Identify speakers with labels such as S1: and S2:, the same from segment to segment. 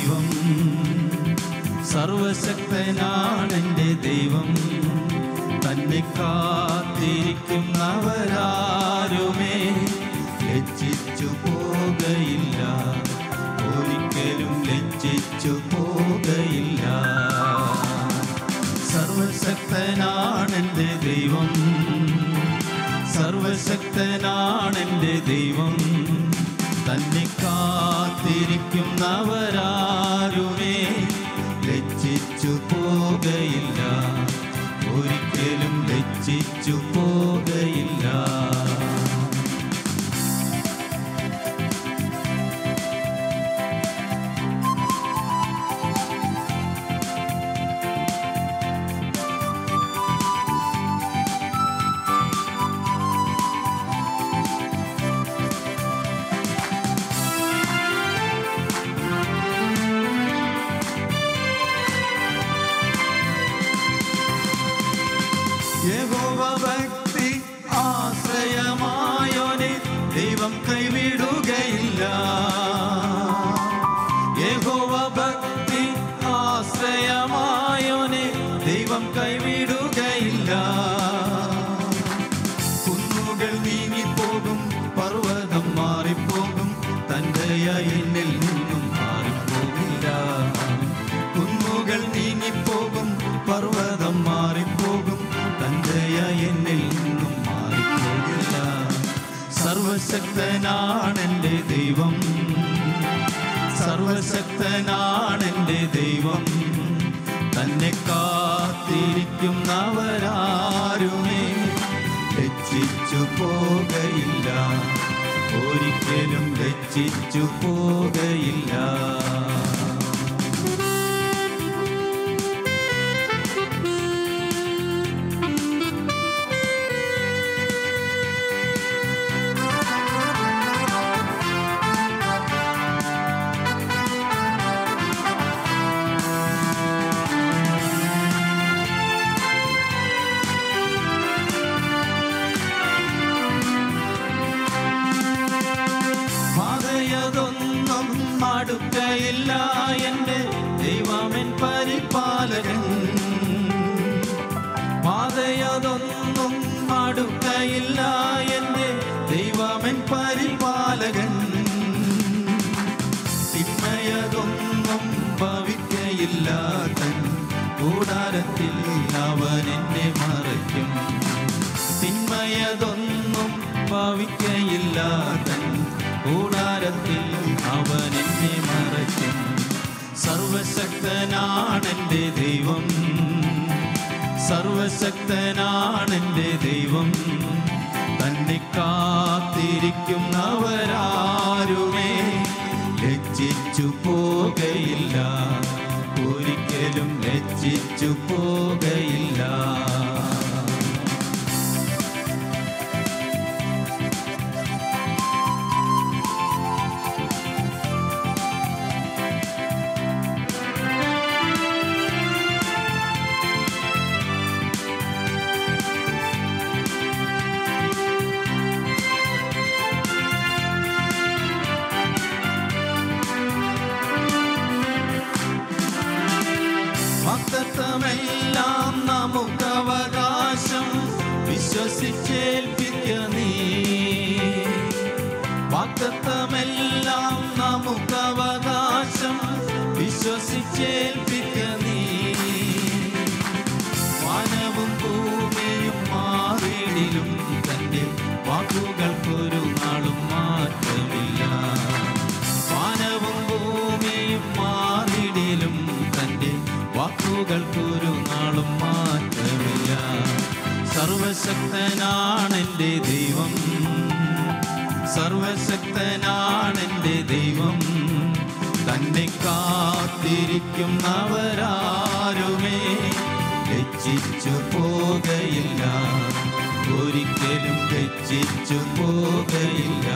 S1: ദൈവം, സർവശക്തനാണെൻ്റെ ദൈവം. തന്നെ കാത്തിരിക്കുന്നവരാരുമേ ലജ്ജിച്ചു പോകയില്ല, ഒരിക്കലും ലജ്ജിച്ചു പോകയില്ല. സർവശക്തനാണെൻ്റെ ദൈവം, സർവശക്തനാണെൻ്റെ ദൈവം. തന്നെ കാത്തിരിക്കുന്നവരാരുമേ ലജ്ജിച്ചു പോകയില്ല, ഒരിക്കലും ലജ്ജിച്ചു പോകയില്ല. യഹോവ ഭക്തി ആശ്രയമായോനെ ദൈവം കൈവിടുകയില്ല. യഹോവ ഭക്തി ആശ്രയമായോനെ ദൈവം കൈവിടുകയില്ല. കുന്നുകൾ നീങ്ങിപ്പോകും, പർവ്വതം മാറിപ്പോകും, തൻ്റെ എന്നിൽ നിന്നും മാറിപ്പോകില്ല. കുന്നുകൾ നീങ്ങിപ്പോകും, പർവ്വതം മാറിപ്പോകും, തൻ്റെ എന്നിൽ നിന്നും മാറിപ്പോകില്ല. സർവശക്തനാണെൻ്റെ ദൈവം, സർവശക്തനാണെൻ്റെ ദൈവം. തന്നെ കാത്തിരിക്കുന്നവരാരുമേ ലജ്ജിച്ചു പോകയില്ല, ഒരിക്കലും ലജ്ജിച്ചു പോകയില്ല. പാതയതൊന്നും അടുക്കയില്ല എൻ്റെ ദൈവമെൻ പരിപാലകൻ. പാതയതൊന്നും അടുക്കയില്ല എൻ്റെ ദൈവമെൻ പരിപാലകൻ. തിന്മയതൊന്നും ഭവിക്കയില്ല, തൻ കൂടാരത്തിൽ അവൻ എന്നെ മറയ്ക്കും. തിന്മയതൊന്നും ഭവിക്കയില്ല, തൻ കൂടാരത്തിൽ അവൻ എന്നെ മറയ്ക്കും. സർവശക്തനാണെൻ്റെ ദൈവം, സർവശക്തനാണെൻ്റെ ദൈവം. തന്നെ കാത്തിരിക്കുന്നവരാരുമേ ലജ്ജിച്ചു പോകയില്ല, ഒരിക്കലും ലജ്ജിച്ചു പോകയില്ല. വാഗ്ദത്തമെല്ലാം നമുക്കവകാശം, വിശ്വസിച്ചേൽപ്പിക്ക നീ. വാഗ്ദത്തമെല്ലാം നമുക്കവകാശം, വിശ്വസിച്ചേൽപ്പിക്ക നീ. വാനവും ഭൂമിയും മാറിയിടിലും തൻ്റെ വാക്കുകൾക്കൊരു നാളും മാറ്റമില്ല. വാനവും ഭൂമിയും മാറിയിടിലും തൻ്റെ വാക്കുകൾക്കൊരു നാളും മാറ്റമില്ല. സർവശക്തനാണെൻ്റെ ദൈവം, സർവശക്തനാണെൻ്റെ ദൈവം. തന്നെ കാത്തിരിക്കുന്നവരാരുമേ ലജ്ജിച്ചു പോകയില്ല, ഒരിക്കലും ലജ്ജിച്ചു പോകയില്ല.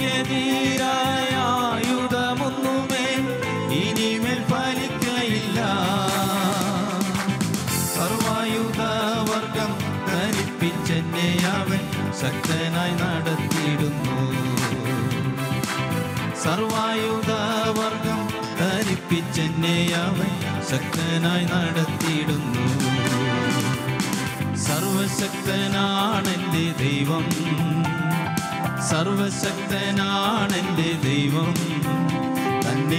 S1: എനിക്കെതിരായ ആയുധമൊന്നുമേ ഇനിമേൽ ഫലിക്കയില്ല. സർവായുധവർഗം ധരിപ്പിച്ചെന്നെ അവൻ ശക്തനായി നടത്തിയിടുന്നു. സർവായുധവർഗം ധരിപ്പിച്ചെന്നെ അവൻ ശക്തനായി നടത്തിയിടുന്നു. സർവശക്തനാണെൻ്റെ ദൈവം, സർവശക്തനാണെൻ്റെ ദൈവം. തന്നെ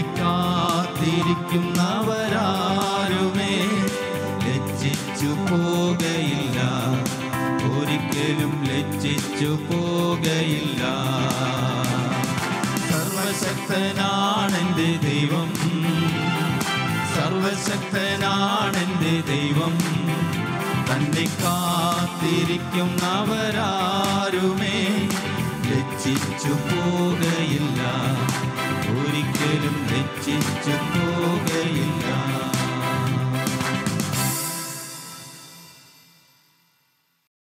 S1: കാത്തിരിക്കുന്നവരാരുമേ ലജ്ജിച്ചു പോകയില്ല, ഒരിക്കലും ലജ്ജിച്ചു പോകയില്ല. സർവശക്തനാണെൻ്റെ ദൈവം, സർവശക്തനാണെൻ്റെ ദൈവം. തന്നെ കാത്തിരിക്കുന്നവരാരുമേ ലജ്ജിച്ചു പോകയില്ല, ഒരിക്കലും ലജ്ജിച്ചു പോകയില്ല.